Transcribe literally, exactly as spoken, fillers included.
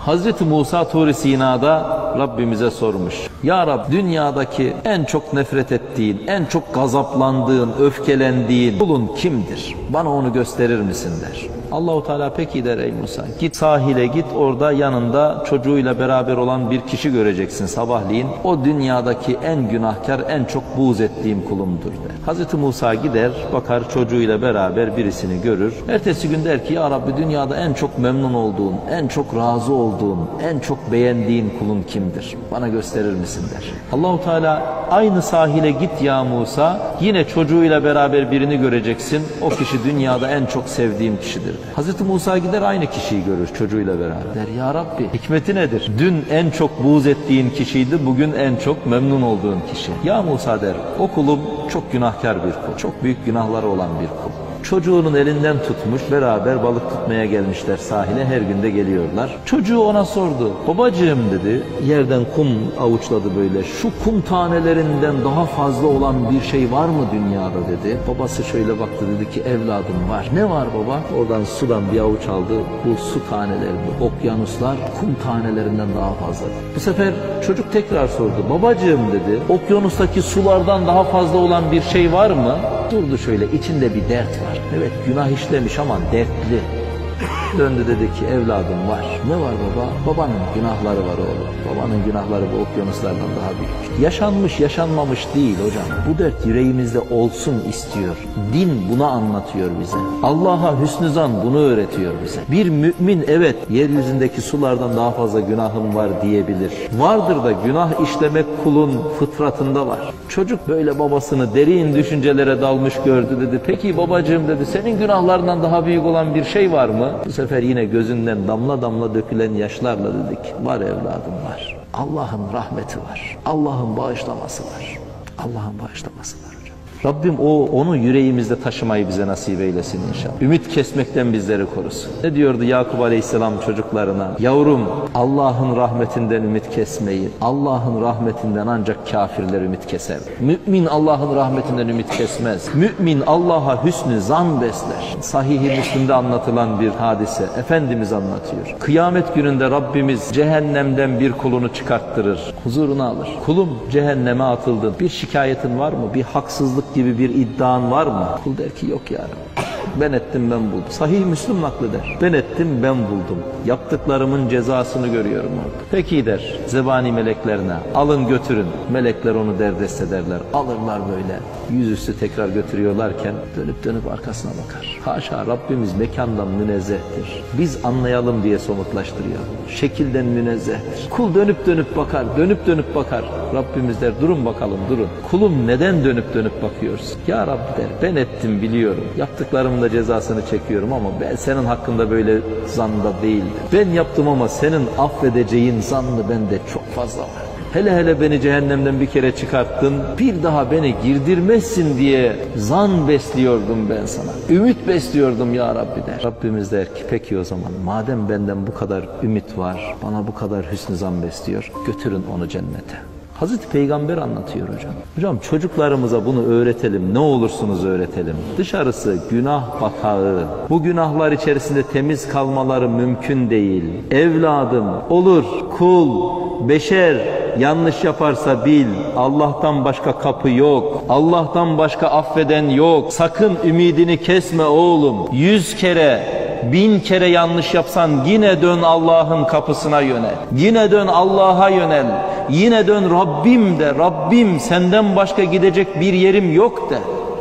Hazreti Musa Tur-i Sina'da Rabbimize sormuş. Ya Rab, dünyadaki en çok nefret ettiğin, en çok gazaplandığın, öfkelendiğin kulun kimdir? Bana onu gösterir misin der. Allahu Teala peki der ey Musa. Git sahile git, orada yanında çocuğuyla beraber olan bir kişi göreceksin sabahleyin. O dünyadaki en günahkar, en çok buğz ettiğim kulumdur der. Hazreti Musa gider, bakar çocuğuyla beraber birisini görür. Ertesi gün der ki ya Rabbi, dünyada en çok memnun olduğun, en çok razı olduğun, en çok beğendiğin kulun kimdir? Bana gösterir misin der. Allahu Teala aynı sahile git ya Musa, yine çocuğuyla beraber birini göreceksin. O kişi dünyada en çok sevdiğim kişidir. Hazreti Musa gider aynı kişiyi görür çocuğuyla beraber. Der ya Rabbi, hikmeti nedir? Dün en çok buğz ettiğin kişiydi, bugün en çok memnun olduğun kişi. Ya Musa der, o kulum çok günahkar bir kul, çok büyük günahları olan bir kul. Çocuğunun elinden tutmuş, beraber balık tutmaya gelmişler sahile, her günde geliyorlar. Çocuğu ona sordu. Babacığım dedi, yerden kum avuçladı böyle. Şu kum tanelerinden daha fazla olan bir şey var mı dünyada dedi. Babası şöyle baktı, dedi ki evladım var. Ne var baba? Oradan sudan bir avuç aldı. Bu su taneleri, bu okyanuslar kum tanelerinden daha fazla. Bu sefer çocuk tekrar sordu. Babacığım dedi, okyanustaki sulardan daha fazla olan bir şey var mı? Durdu şöyle, içinde bir dert var. Evet, günah işlemiş ama dertli. Döndü dedi ki evladım var. Ne var baba? Babanın günahları var oğlum. Babanın günahları bu okyanuslardan daha büyük. Yaşanmış yaşanmamış değil hocam. Bu dert yüreğimizde olsun istiyor. Din bunu anlatıyor bize. Allah'a hüsnü zan bunu öğretiyor bize. Bir mümin evet yeryüzündeki sulardan daha fazla günahım var diyebilir. Vardır da günah işlemek kulun fıtratında var. Çocuk böyle babasını derin düşüncelere dalmış gördü, dedi. Peki babacığım dedi, senin günahlarından daha büyük olan bir şey var mı? Bu sefer yine gözünden damla damla dökülen yaşlarla dedik. Var evladım var. Allah'ın rahmeti var. Allah'ın bağışlaması var. Allah'ın bağışlaması var. Rabbim o onu yüreğimizde taşımayı bize nasip eylesin inşallah. Ümit kesmekten bizleri korusun. Ne diyordu Yakup Aleyhisselam çocuklarına? Yavrum, Allah'ın rahmetinden ümit kesmeyin. Allah'ın rahmetinden ancak kafirler ümit keser. Mümin Allah'ın rahmetinden ümit kesmez. Mümin Allah'a hüsnü zan besler. Sahih-i Müslim'de anlatılan bir hadise. Efendimiz anlatıyor. Kıyamet gününde Rabbimiz cehennemden bir kulunu çıkarttırır. Huzuruna alır. Kulum, cehenneme atıldın. Bir şikayetin var mı? Bir haksızlık gibi bir iddian var mı? Kul der ki yok ya Rabbi. Ben ettim ben buldum. Sahih Müslüm nakleder. Ben ettim ben buldum. Yaptıklarımın cezasını görüyorum orada. Peki der zebani meleklerine, alın götürün. Melekler onu derdest ederler. Alırlar böyle. Yüzüstü tekrar götürüyorlarken dönüp dönüp arkasına bakar. Haşa, Rabbimiz mekandan münezzehtir. Biz anlayalım diye somutlaştırıyor. Şekilden münezzehtir. Kul dönüp dönüp bakar. Dönüp dönüp bakar. Rabbimiz der durun bakalım durun. Kulum neden dönüp dönüp bakıyorsun? Ya Rabbi der, ben ettim biliyorum. Yaptıklarımın da cezasını çekiyorum ama ben senin hakkında böyle zanda değildim. Ben yaptım ama senin affedeceğin zannı bende çok fazla var. Hele hele beni cehennemden bir kere çıkarttın, bir daha beni girdirmezsin diye zan besliyordum ben sana. Ümit besliyordum ya Rabbi der. Rabbimiz der ki peki o zaman madem benden bu kadar ümit var, bana bu kadar hüsnü zan besliyor, götürün onu cennete. Hazreti Peygamber anlatıyor hocam. Hocam çocuklarımıza bunu öğretelim. Ne olursunuz öğretelim. Dışarısı günah batağı. Bu günahlar içerisinde temiz kalmaları mümkün değil. Evladım olur, kul, beşer yanlış yaparsa bil. Allah'tan başka kapı yok. Allah'tan başka affeden yok. Sakın ümidini kesme oğlum. Yüz kere, bin kere yanlış yapsan yine dön Allah'ın kapısına yönel. Yine dön Allah'a yönel. Yine dön Rabbim de. Rabbim senden başka gidecek bir yerim yok de.